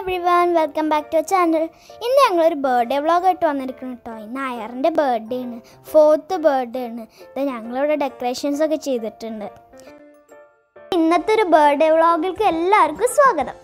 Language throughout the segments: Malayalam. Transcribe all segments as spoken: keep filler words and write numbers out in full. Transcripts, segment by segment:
everyone, welcome back to our channel. ഇന്ന് ഞങ്ങൾ ഒരു ബർത്ത്ഡേ വ്ളോഗ് ആയിട്ട് വന്നിരിക്കുന്നു കേട്ടോ. ഇന്ന് അയറിൻ്റെ ബർത്ത്ഡേ ആണ്, ഫോർത്ത് ബർത്ത്ഡേ ആണ്. ഇത് ഞങ്ങളിവിടെ ഡെക്കറേഷൻസ് ഒക്കെ ചെയ്തിട്ടുണ്ട്. ഇന്നത്തെ ഒരു ബർത്ത്ഡേ വ്ളോഗിലേക്ക് എല്ലാവർക്കും സ്വാഗതം.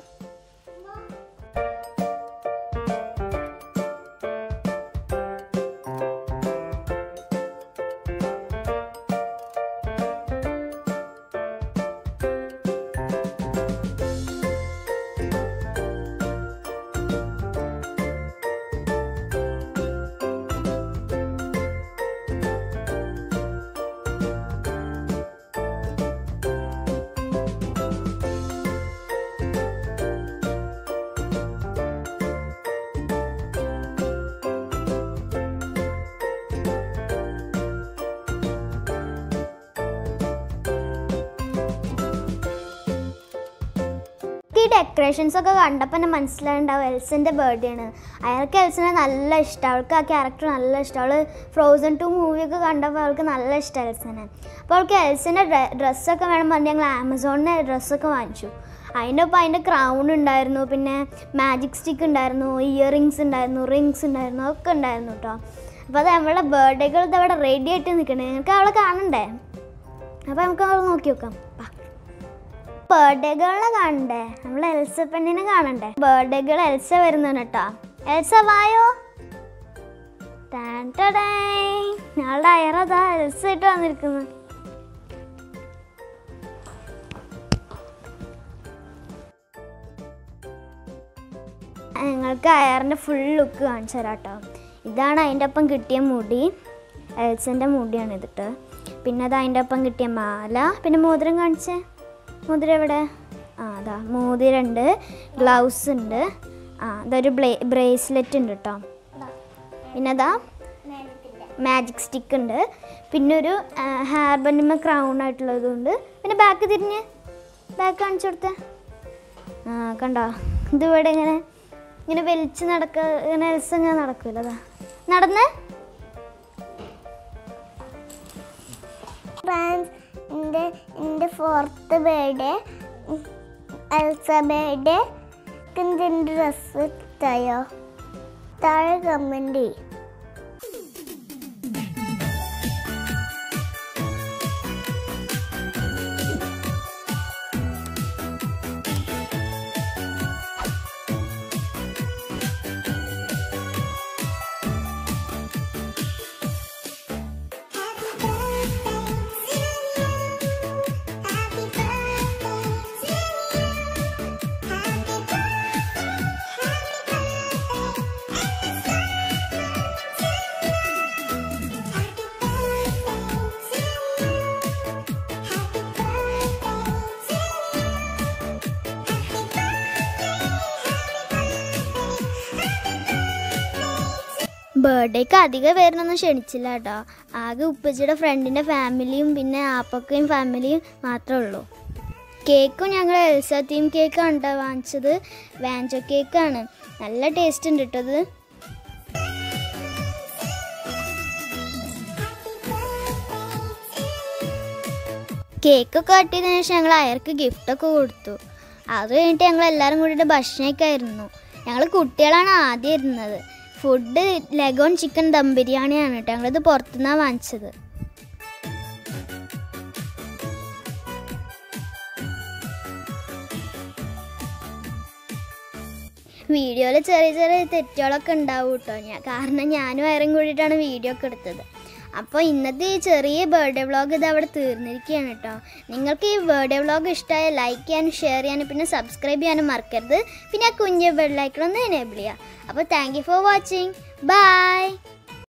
ഈ ഡെക്കറേഷൻസ് ഒക്കെ കണ്ടപ്പോൾ തന്നെ മനസ്സിലായിട്ടുണ്ടാവും എൽസിൻ്റെ ബർത്ത്ഡേ ആണ്. അയാൾക്ക് എൽസിനെ നല്ല ഇഷ്ടം, അവൾക്ക് ആ ക്യാരക്ടർ നല്ല ഇഷ്ടം. അവൾ ഫ്രോസൺ ടു മൂവിയൊക്കെ കണ്ടപ്പോൾ അവൾക്ക് നല്ല ഇഷ്ടം എൽസിനെ. അപ്പോൾ അവൾക്ക് എൽസിൻ്റെ ഡ്രസ്സൊക്കെ വേണം പറഞ്ഞ് ഞങ്ങൾ ആമസോണിന് ഡ്രസ്സൊക്കെ വാങ്ങിച്ചു. അതിൻ്റെ ഒപ്പം അതിൻ്റെ ക്രൗൺ ഉണ്ടായിരുന്നു, പിന്നെ മാജിക് സ്റ്റിക്ക് ഉണ്ടായിരുന്നു, ഇയർ റിങ്സ് ഉണ്ടായിരുന്നു, റിങ്സ് ഉണ്ടായിരുന്നു, ഒക്കെ ഉണ്ടായിരുന്നു കേട്ടോ. അപ്പോൾ അത് നമ്മളുടെ ബർത്ത്ഡേകൾ ഇതവിടെ റെഡി ആയിട്ട് നിൽക്കണേ. നിങ്ങൾക്ക് അവളെ കാണണ്ടേ? അപ്പോൾ നമുക്ക് അവൾ നോക്കി നോക്കാം. ബർത്ത്ഡേ ഗേളിനെ കാണണ്ടേ? നമ്മൾ എൽസ പെണ്ണിനെ കാണണ്ടേ? ബർത്ത്ഡേ ഗേൾ എൽസ വരുന്നുണ്ട് കേട്ടോ. എൽസ വായോ. ഞങ്ങളുടെ അയറതാ എൽസ ആയിട്ട് വന്നിരിക്കുന്നു. ഞങ്ങൾക്ക് അയറിൻ്റെ ഫുൾ ലുക്ക് കാണിച്ചു തരാം കേട്ടോ. ഇതാണ് അതിൻ്റെ ഒപ്പം കിട്ടിയ മുടി, എൽസിൻ്റെ മുടിയാണ് ഇതിട്ട്. പിന്നെ അത് അതിൻ്റെ ഒപ്പം കിട്ടിയ മാല, പിന്നെ മോതിരം കാണിച്ചേ. മോതിരം എവിടെ? ആ അതാ മോതിരമുണ്ട്, ഗ്ലൗസ് ഉണ്ട്, ആ അതൊരു ബ്ലേ ബ്രേസ്ലെറ്റ് ഉണ്ട് കേട്ടോ. പിന്നെ അതാ മാജിക് സ്റ്റിക്ക് ഉണ്ട്, പിന്നെ ഒരു ഹെയർ ബണ്ടിന്മേൽ ക്രൗൺ ആയിട്ടുള്ളതുകൊണ്ട്. പിന്നെ ബാക്ക് തിരിഞ്ഞ് ബാക്ക് കാണിച്ചു കൊടുത്തേ. ആ കണ്ടോ, ഇതിവിടെ ഇങ്ങനെ ഇങ്ങനെ വലിച്ച് നടക്ക, ഇങ്ങനെ എൽസ ഇങ്ങനെ നടക്കുമല്ലോ. അതാ നടന്നേ. എൻ്റെ എൻ്റെ ഫോർത്ത് ബർത്ത്ഡേ, എൽസ ബർത്ത്ഡേ. എന്തിൻ്റെ ഡ്രസ്സ് ഇഷ്ടമായോ? താഴെ കമൻറ്റ് ചെയ്യും. ബർത്ത്ഡേക്ക് അധികം പേരിനൊന്നും ക്ഷണിച്ചില്ല കേട്ടോ. ആകെ ഉപ്പച്ചിയുടെ ഫ്രണ്ടിൻ്റെ ഫാമിലിയും പിന്നെ ആപ്പക്കയും ഫാമിലിയും മാത്രമേ ഉള്ളൂ. കേക്കും ഞങ്ങൾ എൽസ തീം കേക്കാണ് കേട്ടോ വാങ്ങിച്ചത്. വാഞ്ചോ കേക്കാണ്, നല്ല ടേസ്റ്റ് ഉണ്ട് കേട്ടോ. അത് കേക്കൊക്കെ കട്ട് ചെയ്തതിന് ശേഷം ഞങ്ങൾ അയർക്ക് ഗിഫ്റ്റൊക്കെ കൊടുത്തു. അത് കഴിഞ്ഞിട്ട് ഞങ്ങൾ എല്ലാവരും കൂടിയിട്ട് ഭക്ഷണമൊക്കെ ആയിരുന്നു. ഞങ്ങൾ കുട്ടികളാണ് ആദ്യം ഇരുന്നത്. ഫുഡ് ലെഗോൺ ചിക്കൻ ദം ബിരിയാണിയാണ് കേട്ടോ. ഞങ്ങളിത് പുറത്തുനിന്നാണ് വാങ്ങിച്ചത്. വീഡിയോയിൽ ചെറിയ ചെറിയ തെറ്റുകളൊക്കെ ഉണ്ടാവും കേട്ടോ. ഞാൻ കാരണം ഞാനും അയറും കൂടിയിട്ടാണ് വീഡിയോ ഒക്കെ എടുത്തത്. അപ്പോൾ ഇന്നത്തെ ഈ ചെറിയ ബർത്ത്ഡേ വ്ളോഗ് ഇത് അവിടെ തീർന്നിരിക്കുകയാണ് കേട്ടോ. നിങ്ങൾക്ക് ഈ ബർത്ത്ഡേ വ്ളോഗ് ഇഷ്ടമായ ലൈക്ക് ചെയ്യാനും ഷെയർ ചെയ്യാനും പിന്നെ സബ്സ്ക്രൈബ് ചെയ്യാനും മറക്കരുത്. പിന്നെ ആ കുഞ്ഞ് ബെൽ ഐക്കൺ ഒന്ന് എനേബിൾ ചെയ്യുക. അപ്പോൾ thank you for watching. By.